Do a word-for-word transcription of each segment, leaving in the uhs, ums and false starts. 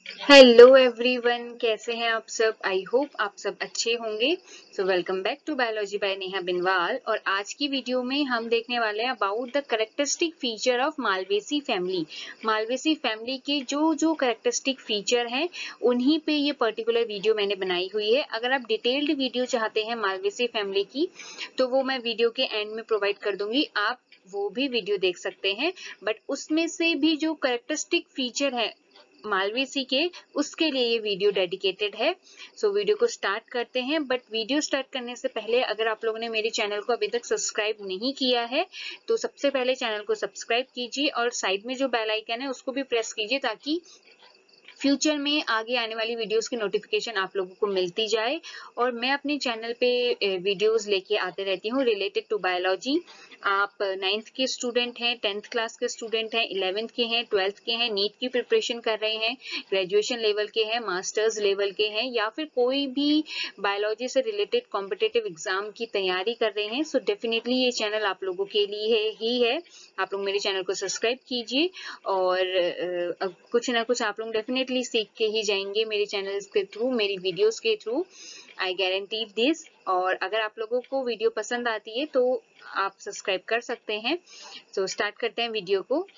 Hello everyone, कैसे हैं आप सब। आई होप आप सब अच्छे होंगे। So welcome back to biology by Neha Binwal. और आज की वीडियो में हम देखने वाले हैं about the characteristic feature of Malvaceae family. Malvaceae family के जो जो कैरेक्टरिस्टिक फीचर हैं उन्हीं पे ये पर्टिकुलर वीडियो मैंने बनाई हुई है। अगर आप डिटेल्ड वीडियो चाहते हैं मालवेसी फैमिली की तो वो मैं वीडियो के एंड में प्रोवाइड कर दूंगी, आप वो भी वीडियो देख सकते हैं। बट उसमें से भी जो कैरेक्टरिस्टिक फीचर है मालवेसी के, उसके लिए ये वीडियो डेडिकेटेड है। सो so, वीडियो को स्टार्ट करते हैं। बट वीडियो स्टार्ट करने से पहले अगर आप लोगों ने मेरे चैनल को अभी तक सब्सक्राइब नहीं किया है तो सबसे पहले चैनल को सब्सक्राइब कीजिए और साइड में जो बेल आइकन है उसको भी प्रेस कीजिए ताकि फ्यूचर में आगे आने वाली वीडियोस की नोटिफिकेशन आप लोगों को मिलती जाए। और मैं अपने चैनल पे वीडियोस लेके आते रहती हूँ रिलेटेड टू बायोलॉजी। आप नाइन्थ के स्टूडेंट हैं, टेंथ क्लास के स्टूडेंट हैं, इलेवेंथ के हैं, ट्वेल्थ के हैं, नीट की प्रिपरेशन कर रहे हैं, ग्रेजुएशन लेवल के हैं, मास्टर्स लेवल के हैं, या फिर कोई भी बायोलॉजी से रिलेटेड कॉम्पिटेटिव एग्जाम की तैयारी कर रहे हैं, सो डेफिनेटली ये चैनल आप लोगों के लिए ही है। आप लोग मेरे चैनल को सब्सक्राइब कीजिए और uh, कुछ ना कुछ आप लोग डेफिनेटली सीख के ही जाएंगे मेरे चैनल के थ्रू, मेरी वीडियोस के थ्रू, आई गारंटी दिस। और अगर आप लोगों को वीडियो पसंद आती है तो आप सब्सक्राइब कर सकते हैं। तो so, स्टार्ट करते हैं वीडियो को।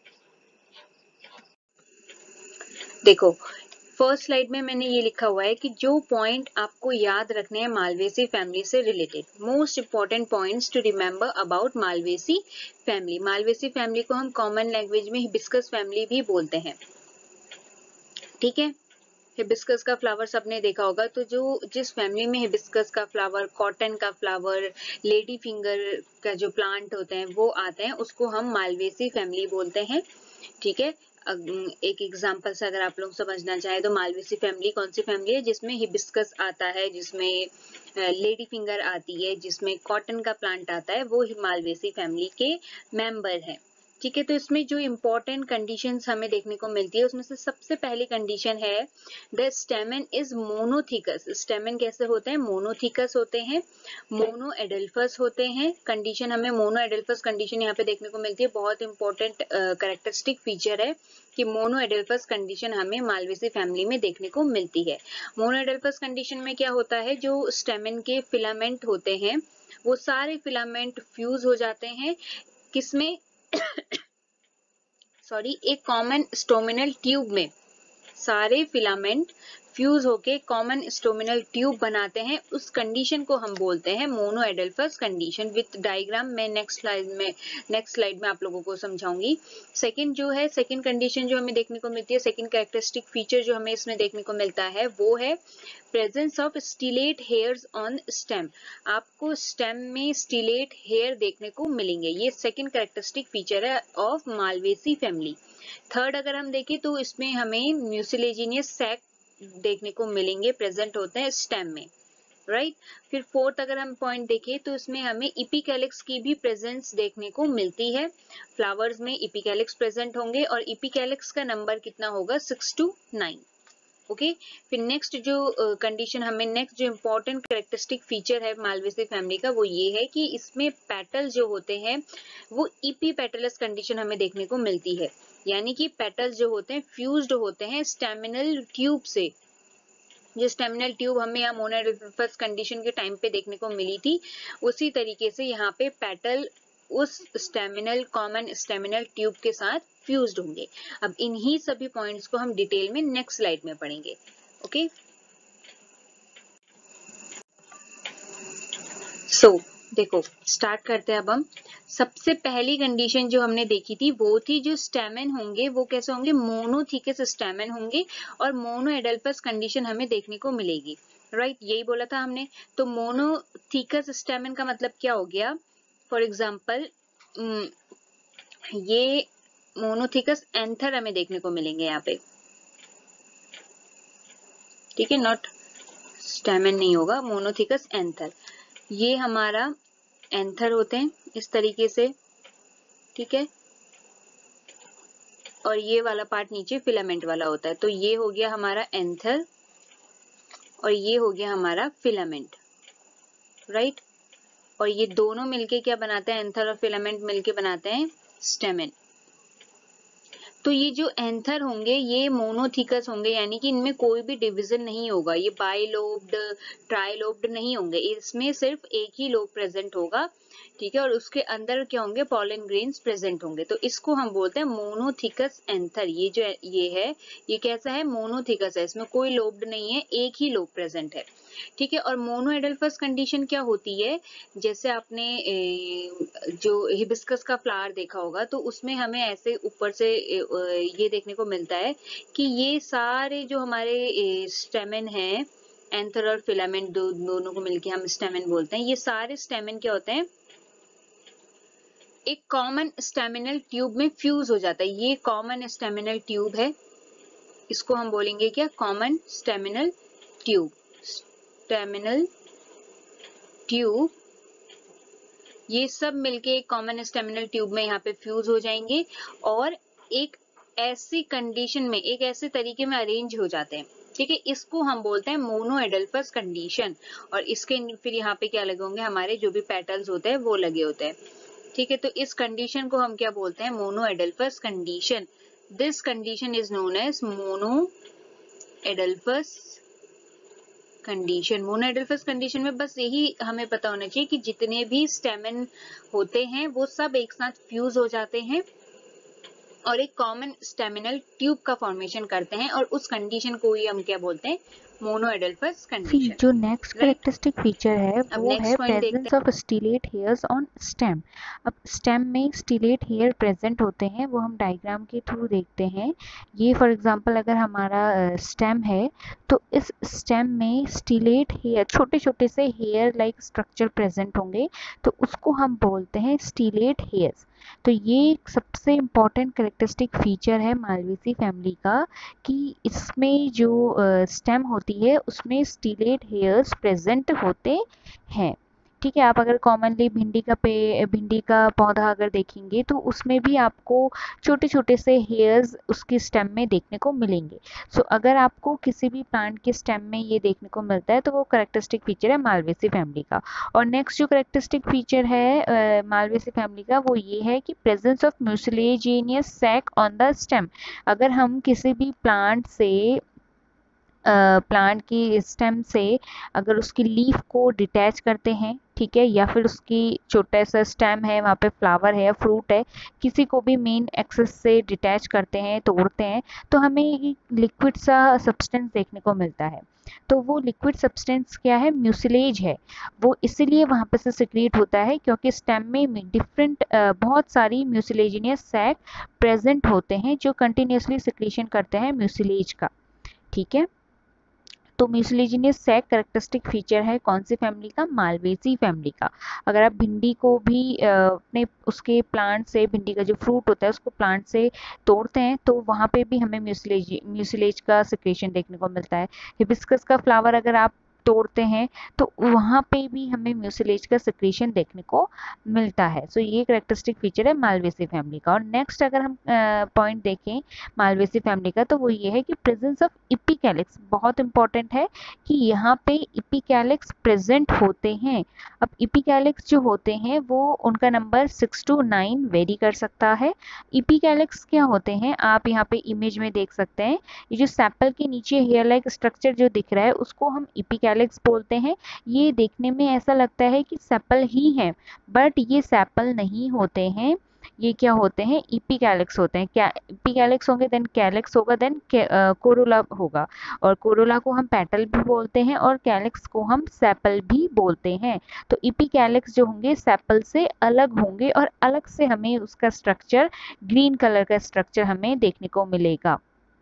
देखो, फर्स्ट स्लाइड में मैंने ये लिखा हुआ है कि जो पॉइंट आपको याद रखने हैं मालवेसी फैमिली से related, most important points to remember about Malvaceae family. Malvaceae family को हम कॉमन लैंग्वेज में हिबिस्कस फैमिली भी बोलते हैं, ठीक है। हिबिस्कस का फ्लावर सबने देखा होगा, तो जो जिस फैमिली में हिबिस्कस का फ्लावर, कॉटन का फ्लावर, लेडी फिंगर का जो प्लांट होते हैं वो आते हैं, उसको हम मालवेसी फैमिली बोलते हैं, ठीक है। एक एग्जांपल से अगर आप लोग समझना चाहें तो मालवेसी फैमिली कौन सी फैमिली है, जिसमें हिबिस्कस आता है, जिसमें लेडी फिंगर आती है, जिसमें कॉटन का प्लांट आता है, वो मालवेसी फैमिली के मेंबर है, ठीक है। तो इसमें जो इम्पोर्टेंट कंडीशंस हमें देखने को मिलती है उसमें से सबसे पहली कंडीशन है the stamen is monothecous. Stamen कैसे होते हैं, मोनोथिकस होते हैं, मोनो एडल्फस होते हैं। कंडीशन हमें मोनो एडल्फस कंडीशन यहाँ पे देखने को मिलती है, बहुत इंपॉर्टेंट कैरेक्टरिस्टिक फीचर है कि मोनो एडल्फस कंडीशन हमें मालवेसी फैमिली में देखने को मिलती है। मोनो एडल्फस कंडीशन में क्या होता है, जो स्टेमन के फिलामेंट होते हैं वो सारे फिलामेंट फ्यूज हो जाते हैं, किसमें सॉरी एक कॉमन स्टोमिनल ट्यूब में सारे फिलामेंट फ्यूज होके कॉमन स्टोमिनल ट्यूब बनाते हैं। उस कंडीशन को हम बोलते हैं monoadelphous condition. With diagram मैं नेक्स्ट स्लाइड में नेक्स्ट स्लाइड में आप लोगों को समझाऊंगी। सेकंड जो है, सेकंड कंडीशन जो हमें देखने को मिलती है, सेकंड कैरेक्टरिस्टिक फीचर जो हमें इसमें देखने को मिलता है वो है presence of stellate hairs on stem. आपको स्टेम में स्टिलेट हेयर देखने को मिलेंगे, ये सेकंड कैरेक्टरिस्टिक फीचर है ऑफ मालवेसी फैमिली। थर्ड अगर हम देखें तो इसमें हमें म्यूसिलेजिनियस सैक देखने को मिलेंगे, प्रेजेंट होते हैं स्टेम में, राइट right? फिर फोर्थ अगर हम पॉइंट देखें तो इसमें हमें इपिकैलिक्स की भी प्रेजेंस देखने को मिलती है। फ्लावर्स में इपिकैलिक्स प्रेजेंट होंगे और इपिकैलिक्स का नंबर कितना होगा, six to nine. Okay okay? फिर नेक्स्ट जो कंडीशन uh, हमें नेक्स्ट जो इम्पोर्टेंट कैरेक्टरिस्टिक फीचर है मालवेसी फैमिली का वो ये है कि इसमें पेटल जो होते हैं वो इपी पेटलस कंडीशन हमें देखने को मिलती है, यानी कि पेटल्स जो होते हैं फ्यूज्ड होते हैं स्टेमिनल ट्यूब से। जो स्टेमिनल ट्यूब हमें यहाँ मोनो एडल्फस कंडीशन के टाइम पे देखने को मिली थी, उसी तरीके से यहाँ पे पेटल उस स्टेमिनल कॉमन स्टेमिनल ट्यूब के साथ फ्यूज्ड होंगे। अब इन्हीं सभी पॉइंट्स को हम डिटेल में नेक्स्ट स्लाइड में पढ़ेंगे, ओके। सो देखो, स्टार्ट करते हैं अब हम। सबसे पहली कंडीशन जो हमने देखी थी वो थी जो स्टेमन होंगे वो कैसे होंगे, मोनोथिकस स्टेमन होंगे और मोनो एडल्पस कंडीशन हमें देखने को मिलेगी, राइट right? यही बोला था हमने। तो मोनोथिकस स्टेमन का मतलब क्या हो गया, फॉर एग्जाम्पल ये मोनोथिकस एंथर हमें देखने को मिलेंगे यहाँ पे, ठीक है, नॉट स्टेमन नहीं होगा, मोनोथिकस एंथर। ये हमारा एंथर होते हैं इस तरीके से, ठीक है, और ये वाला पार्ट नीचे फिलामेंट वाला होता है। तो ये हो गया हमारा एंथर और ये हो गया हमारा फिलामेंट, राइट। और ये दोनों मिलके क्या बनाते हैं, एंथर और फिलामेंट मिलके बनाते हैं स्टेमन। तो ये जो एंथर होंगे ये मोनोथिकस होंगे, यानी कि इनमें कोई भी डिवीजन नहीं होगा, ये बाइलोब्ड ट्राइलोब्ड नहीं होंगे, इसमें सिर्फ एक ही लोब प्रेजेंट होगा, ठीक है। और उसके अंदर क्या होंगे, पॉलन ग्रेन्स प्रेजेंट होंगे, तो इसको हम बोलते हैं मोनोथिकस एंथर। ये जो ये है ये कैसा है, मोनोथिकस है, इसमें कोई लोब्ड नहीं है, एक ही लोब प्रेजेंट है, ठीक है। और मोनोएडल्फस कंडीशन क्या होती है, जैसे आपने जो हिबिस्कस का फ्लावर देखा होगा तो उसमें हमें ऐसे ऊपर से ये देखने को मिलता है कि ये सारे जो हमारे स्टेमन हैं, एंथर और फिलामेंट दो, दोनों को मिलके हम स्टेमन बोलते हैं, ये सारे स्टेमन क्या होते हैं, एक कॉमन स्टेमिनल ट्यूब में फ्यूज हो जाता है। ये कॉमन स्टेमिनल ट्यूब है, इसको हम बोलेंगे क्या, common staminal tube. Staminal tube ये सब मिलके एक कॉमन स्टेमिनल ट्यूब में यहाँ पे फ्यूज हो जाएंगे और एक ऐसी कंडीशन में, एक ऐसे तरीके में अरेंज हो जाते हैं, ठीक है। इसको हम बोलते हैं मोनोएडल्फस कंडीशन। और इसके फिर यहाँ पे क्या लगे होंगे, हमारे जो भी पेटल्स होते हैं वो लगे होते हैं, ठीक है। तो इस कंडीशन को हम क्या बोलते हैं, monoadelphous condition. This condition is known as monoadelphous condition. Monoadelphous condition में बस यही हमें पता होना चाहिए कि जितने भी स्टेमन होते हैं वो सब एक साथ फ्यूज हो जाते हैं और एक कॉमन स्टेमिनल ट्यूब का फॉर्मेशन करते हैं, और उस कंडीशन को ही हम क्या बोलते हैं, मोनोएडल्फस कंडीशन। जो नेक्स्ट कैरेक्टरिस्टिक फीचर है वो है presence of stellate hairs on stem. अब स्टेम में स्टिलेट हेयर प्रेजेंट होते हैं, वो हम डायग्राम के थ्रू देखते हैं। ये फॉर एग्जांपल अगर हमारा स्टेम है तो इस स्टेम में स्टिलेट हेयर, छोटे छोटे से हेयर लाइक स्ट्रक्चर प्रेजेंट होंगे, तो उसको हम बोलते हैं स्टिलेट हेयर्स। तो ये सबसे इम्पॉर्टेंट कैरेक्टरिस्टिक फीचर है मालवेसी फैमिली का, कि इसमें जो स्टेम होती है उसमें स्टिलेट हेयर्स प्रेजेंट होते हैं, ठीक है। आप अगर कॉमनली भिंडी का पे भिंडी का पौधा अगर देखेंगे तो उसमें भी आपको छोटे छोटे से हेयर्स उसकी स्टेम में देखने को मिलेंगे। सो so, अगर आपको किसी भी प्लांट के स्टेम में ये देखने को मिलता है तो वो कैरेक्टरिस्टिक फीचर है मालवेसी फैमिली का। और नेक्स्ट जो कैरेक्टरिस्टिक फीचर है मालवेसी फैमिली का वो ये है कि presence of mucilaginous sac on the stem. अगर हम किसी भी प्लांट से प्लांट की स्टेम से अगर उसकी लीफ को डिटैच करते हैं, ठीक है, या फिर उसकी छोटा सा स्टेम है, वहाँ पे फ्लावर है या फ्रूट है, किसी को भी मेन एक्सेस से डिटैच करते हैं, तोड़ते हैं, तो हमें एक लिक्विड सा सब्सटेंस देखने को मिलता है। तो वो लिक्विड सब्सटेंस क्या है, म्यूसिलेज है। वो इसलिए वहाँ पे से सिक्रीट होता है क्योंकि स्टेम में डिफरेंट बहुत सारी म्यूसिलेजिनियस सैक प्रेजेंट होते हैं जो कंटिन्यूसली सिक्रीशन करते हैं म्यूसिलेज का, ठीक है। तो म्यूसिलेजिनियस सैक कैरेक्टरिस्टिक फीचर है कौन सी फैमिली का, मालवेसी फैमिली का। अगर आप भिंडी को भी अपने उसके प्लांट से, भिंडी का जो फ्रूट होता है उसको प्लांट से तोड़ते हैं तो वहाँ पे भी हमें म्यूसिलेज म्यूसिलेज का सिक्रेशन देखने को मिलता है। हिबिस्कस का फ्लावर अगर आप तोड़ते हैं तो वहाँ पे भी हमें म्यूसिलेज का सिक्रेशन देखने को मिलता है। सो so, ये कैरेक्टरिस्टिक फीचर है मालवेसी फैमिली का। और नेक्स्ट अगर हम पॉइंट देखें मालवेसी फैमिली का तो वो ये है कि प्रेजेंस ऑफ इपिकैलिक्स बहुत इंपॉर्टेंट है, कि यहाँ पे इपिकैलिक्स प्रेजेंट होते हैं। अब इपिकैलिक्स जो होते हैं वो उनका number six to nine vary कर सकता है। इपिकैलिक्स क्या होते हैं, आप यहाँ पे इमेज में देख सकते हैं, ये जो सैपल के नीचे हेयर लाइक स्ट्रक्चर जो दिख रहा है उसको हम इपिकैलिक्स बोलते हैं। ये देखने में ऐसा लगता है कि सैपल ही है, बट ये सैपल नहीं होते हैं, ये क्या होते हैं, इपिकैलिक्स होते हैं। क्या इपिकैलिक्स होंगे देन कैलिक्स होगा, देन कोरोला होगा, और कोरोला को हम पेटल भी बोलते हैं और कैलिक्स को हम सेपल भी बोलते हैं। तो इपिकैलिक्स जो होंगे सेपल से अलग होंगे और अलग से हमें उसका स्ट्रक्चर, ग्रीन कलर का स्ट्रक्चर हमें देखने को मिलेगा,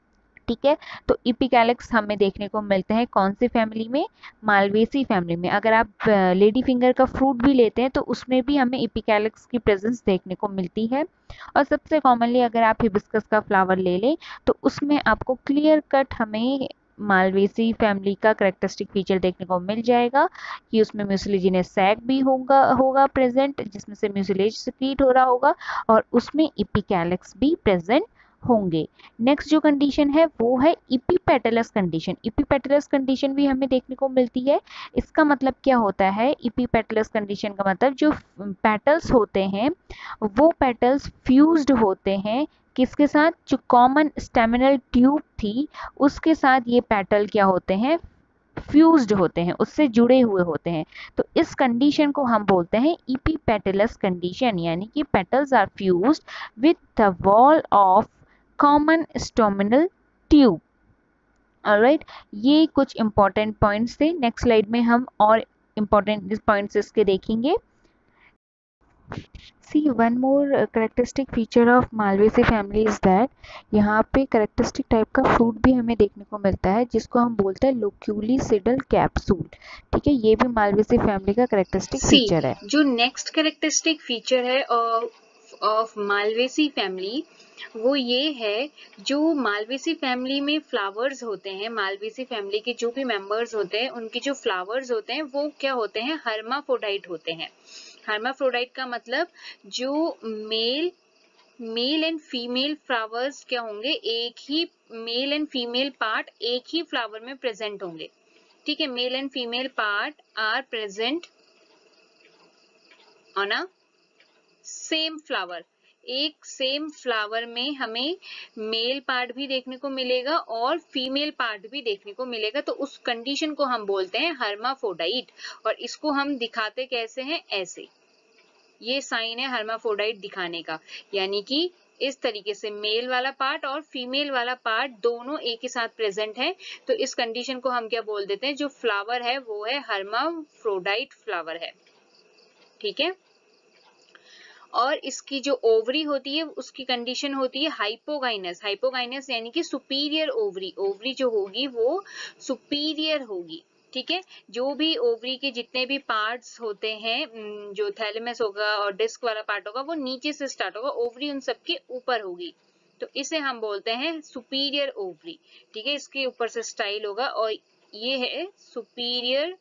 ठीक है। तो इपिकैलिक्स हमें देखने को मिलते हैं कौन सी फैमिली में, मालवेसी फैमिली में। अगर आप लेडी फिंगर का फ्रूट भी लेते हैं तो उसमें भी हमें इपिकैलिक्स की प्रेजेंस देखने को मिलती है। और सबसे कॉमनली अगर आप हिबिस्कस का फ्लावर ले लें तो उसमें आपको क्लियर कट हमें मालवेसी फैमिली का कैरेक्टरिस्टिक फीचर देखने को मिल जाएगा कि उसमें म्यूसिलेजिनस सैक भी होगा होगा प्रेजेंट, जिसमें से म्यूसिलेज सिक्रीट हो रहा होगा, और उसमें इपिकैलिक्स भी प्रेजेंट होंगे। नेक्स्ट जो कंडीशन है वो है इपीपेटलस कंडीशन। इपीपेटलस कंडीशन भी हमें देखने को मिलती है। इसका मतलब क्या होता है, इपीपेटलस कंडीशन का मतलब जो पेटल्स होते हैं वो पेटल्स फ्यूज्ड होते हैं किसके साथ, जो कॉमन स्टेमिनल ट्यूब थी उसके साथ ये पेटल क्या होते हैं, फ्यूज्ड होते हैं, उससे जुड़े हुए होते हैं। तो इस कंडीशन को हम बोलते हैं इपीपेटलस कंडीशन, यानी कि petals are fused with the wall of common staminal tube. Alright, ये कुछ इंपॉर्टेंट पॉइंट्स थे। नेक्स्ट स्लाइड में हम और इंपॉर्टेंट पॉइंट्स इसके देखेंगे। See one more characteristic feature of Malvaceae family is that यहाँ पे करेक्टरिस्टिक टाइप का फ्रूट भी हमें देखने को मिलता है जिसको हम बोलते हैं लोक्यूलिसिडल कैप्सूल। ठीक है, ये भी मालवेसी फैमिली का करेक्टरिस्टिक फीचर है। जो नेक्स्ट करेक्टरिस्टिक फीचर है ऑफ मालवेसी फैमिली वो ये है, जो मालवेसी फैमिली में फ्लावर्स होते हैं, मालवेसी फैमिली के जो भी मेंबर्स होते हैं उनके जो फ्लावर्स होते हैं वो क्या होते हैं, हर्माफ्रोडाइट होते हैं। हर्माफ्रोडाइट का मतलब जो male male and female flowers क्या होंगे, एक ही मेल एंड फीमेल पार्ट एक ही फ्लावर में प्रेजेंट होंगे। ठीक है, male and female part are present on a same flower. एक सेम फ्लावर में हमें मेल पार्ट भी देखने को मिलेगा और फीमेल पार्ट भी देखने को मिलेगा, तो उस कंडीशन को हम बोलते हैं हर्माफ्रोडाइट। और इसको हम दिखाते कैसे हैं, ऐसे, ये साइन है हर्माफ्रोडाइट दिखाने का, यानी कि इस तरीके से मेल वाला पार्ट और फीमेल वाला पार्ट दोनों एक ही साथ प्रेजेंट है। तो इस कंडीशन को हम क्या बोल देते हैं, जो फ्लावर है वो है हर्माफ्रोडाइट फ्लावर है। ठीक है, और इसकी जो ओवरी होती है उसकी कंडीशन होती है हाइपोगाइनस। हाइपोगाइनस यानी कि सुपीरियर ओवरी, ओवरी जो होगी वो सुपीरियर होगी। ठीक है, जो भी ओवरी के जितने भी पार्ट्स होते हैं, जो थैलेमस होगा और डिस्क वाला पार्ट होगा वो नीचे से स्टार्ट होगा, ओवरी उन सबके ऊपर होगी, तो इसे हम बोलते हैं सुपीरियर ओवरी। ठीक है, इसके ऊपर से स्टाइल होगा और ये है सुपीरियर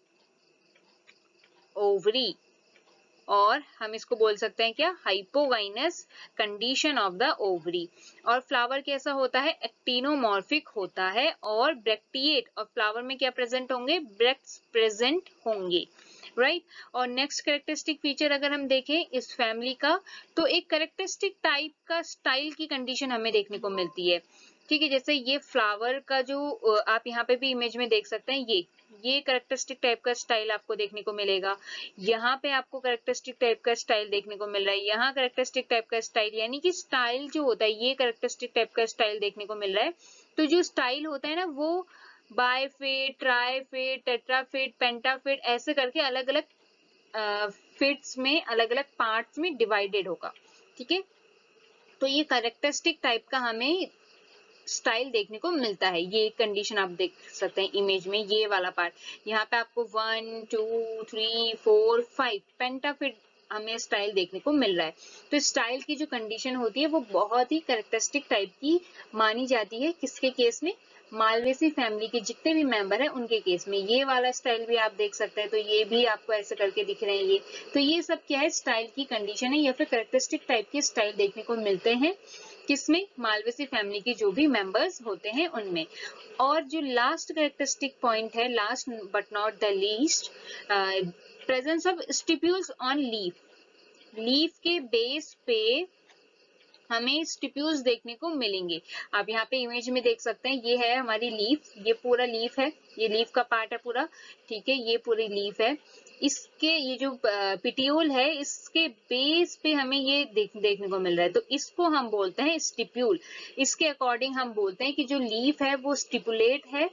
ओवरी, और हम इसको बोल सकते हैं क्या, hypogynous condition of the ovary. और फ्लावर कैसा होता है, एक्टिनोमॉर्फिक होता है और ब्रैक्टिएट, और फ्लावर में क्या प्रेजेंट होंगे, ब्रैक्ट्स प्रेजेंट होंगे। Right right? और नेक्स्ट कैरेक्टरिस्टिक फीचर अगर हम देखें इस फैमिली का, तो एक कैरेक्टरिस्टिक टाइप का स्टाइल की कंडीशन हमें देखने को मिलती है। ठीक है, जैसे ये फ्लावर का जो आप यहाँ पे भी इमेज में देख सकते हैं, ये ये कैरेक्टरिस्टिक टाइप का स्टाइल आपको देखने को मिलेगा। यहाँ पे आपको कैरेक्टरिस्टिक टाइप का स्टाइल देखने को मिल रहा है, यहाँ कैरेक्टरिस्टिक टाइप का स्टाइल, यानी कि स्टाइल जो होता है ये कैरेक्टरिस्टिक टाइप का स्टाइल देखने को मिल रहा है। तो जो स्टाइल होता है ना वो बायफिट, ट्राइफिट, टेट्राफिट, पेंटाफिट ऐसे करके अलग अलग फिट्स में, अलग अलग पार्ट्स में डिवाइडेड होगा। ठीक है, तो ये कैरेक्टरिस्टिक टाइप का हमें स्टाइल देखने को मिलता है। ये कंडीशन आप देख सकते हैं इमेज में, ये वाला पार्ट, यहाँ पे आपको one two three four five pentafid हमें स्टाइल देखने को मिल रहा है। तो स्टाइल की जो कंडीशन होती है वो बहुत ही कैरेक्टरिस्टिक टाइप की मानी जाती है, किसके केस में, मालवेसी फैमिली के जितने भी मेंबर हैं उनके केस में। ये वाला स्टाइल भी आप देख सकते हैं, तो ये भी आपको ऐसे करके दिख रहे हैं ये, तो ये सब क्या है, स्टाइल की कंडीशन है या फिर कैरेक्टरिस्टिक टाइप के स्टाइल देखने को मिलते हैं किसमें, मालवेसी फैमिली के जो भी मेंबर्स होते हैं उनमें। और जो लास्ट कैरेक्टरिस्टिक पॉइंट है, last but not the least, presence of stipules on leaf. Leaf के बेस पे हमें स्टिप्यूल्स देखने को मिलेंगे। आप यहाँ पे इमेज में देख सकते हैं, ये है हमारी लीफ, ये पूरा लीफ है, ये लीफ का पार्ट है पूरा। ठीक है, ये पूरी लीफ है, इसके ये जो पिटियोल है इसके बेस पे हमें ये देख, देखने को मिल रहा है, तो इसको हम बोलते हैं स्टिप्यूल। इसके अकॉर्डिंग हम बोलते हैं कि जो लीफ है वो स्टिपुलेट है,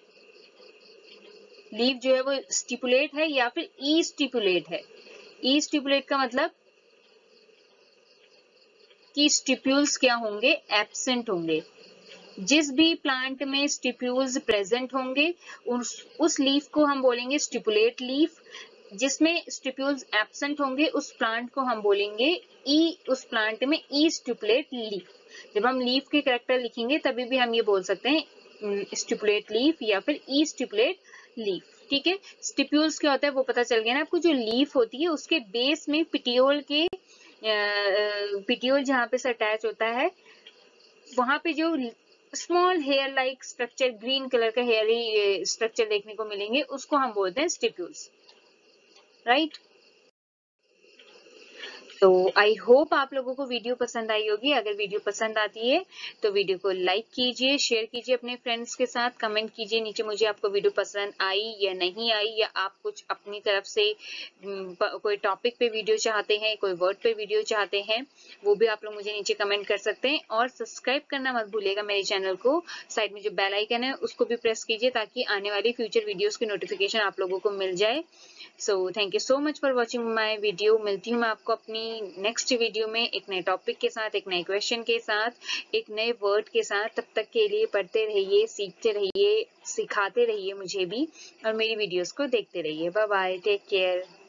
लीफ जो है वो स्टिपुलेट है या फिर ई स्टिपुलेट है। ई स्टिपुलेट का मतलब कि स्टिप्यूल्स क्या होंगे, एब्सेंट होंगे। जिस भी प्लांट में स्टिप्यूल्स प्रेजेंट होंगे उस उस लीफ को हम बोलेंगे स्टिपुलेट लीफ। जिसमें स्टिप्यूल्स एब्सेंट होंगे उस प्लांट को हम बोलेंगे ई, उस प्लांट में ई स्टिपुलेट लीफ। जब हम लीफ के कैरेक्टर लिखेंगे तभी भी हम ये बोल सकते हैं स्टिपुलेट लीफ या फिर ई स्टिपुलेट लीफ। ठीक है, स्टिप्यूल्स क्या होता है वो पता चल गया ना आपको। जो लीफ होती है उसके बेस में पिटियोल के पिटियोल जहाँ पे से अटैच होता है वहां पे जो small hair like structure, green colour का हेयरी स्ट्रक्चर देखने को मिलेंगे उसको हम बोलते हैं स्टिप्यूल्स। राइट, तो आई होप आप लोगों को वीडियो पसंद आई होगी। अगर वीडियो पसंद आती है तो वीडियो को लाइक कीजिए, शेयर कीजिए अपने फ्रेंड्स के साथ, कमेंट कीजिए नीचे मुझे आपको वीडियो पसंद आई या नहीं आई, या आप कुछ अपनी तरफ से कोई टॉपिक पे वीडियो चाहते हैं, कोई वर्ड पे वीडियो चाहते हैं, वो भी आप लोग मुझे नीचे कमेंट कर सकते हैं। और सब्सक्राइब करना मत भूलिएगा मेरे चैनल को, साइड में जो बेल आइकन है उसको भी प्रेस कीजिए ताकि आने वाली फ्यूचर वीडियोस की नोटिफिकेशन आप लोगों को मिल जाए। So thank you so much for watching my video. मिलती हूँ मैं आपको अपनी नेक्स्ट वीडियो में एक नए टॉपिक के साथ, एक नए क्वेश्चन के साथ, एक नए वर्ड के साथ। तब तक के लिए पढ़ते रहिए, सीखते रहिए, सिखाते रहिए मुझे भी, और मेरी वीडियोस को देखते रहिए। Bye bye, take care.